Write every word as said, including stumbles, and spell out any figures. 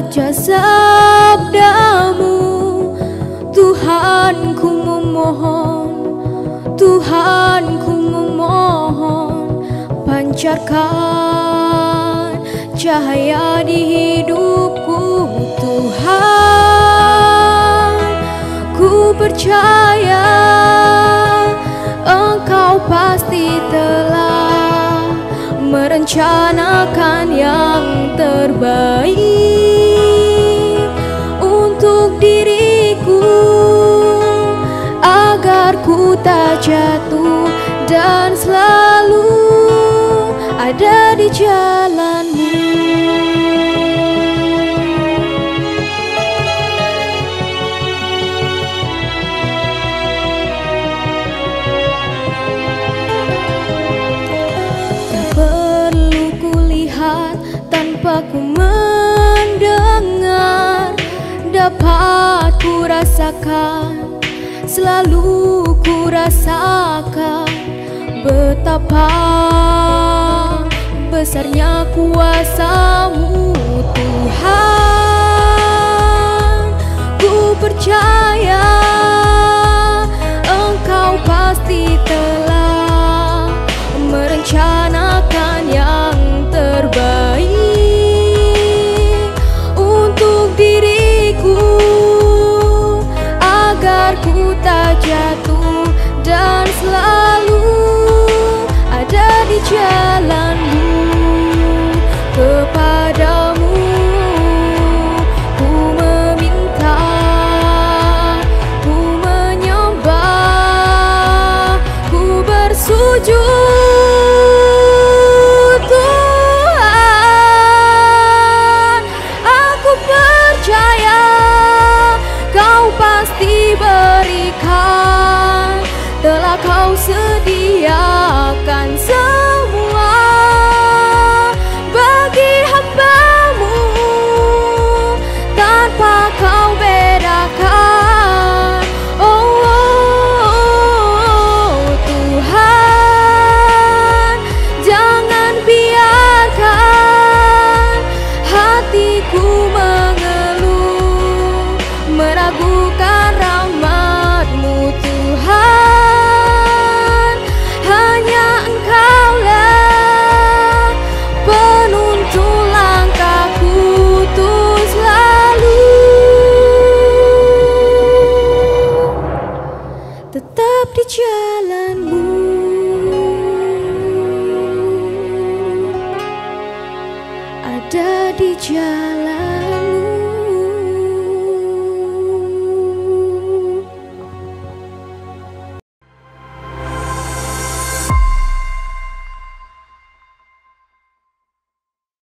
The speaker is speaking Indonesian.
membaca sabdamu, Tuhanku memohon, Tuhanku memohon, pancarkan cahaya di hidupku. Tuhan, ku percaya Engkau pasti telah merencanakan yang terbaik untuk diriku, agar ku tak jatuh dan selalu ada di jalanmu. Tak perlu kulihat tanpa ku mendengar, dapat ku rasakan, selalu ku rasakan betapa besarnya kuasa-Mu, Tuhan. Ku percaya Engkau pasti telah merencanakan yang terbaik untuk diriku, agar ku tak jatuh dan selalu ada di jalanmu. Kepadamu ku meminta, ku menyembah, ku bersujud. Tuhan, aku percaya Kau pasti berikan, telah Kau sediakan semua bagi hamba-Mu, tanpa Kau bedakan. Oh, oh, oh, Tuhan, jangan biarkan hatiku mengeluh, meragukan rahmat-Mu, Tuhan. Hanya Engkaulah penuntun langkahku untuk selalu tetap di jalan-Mu, ada di jalan.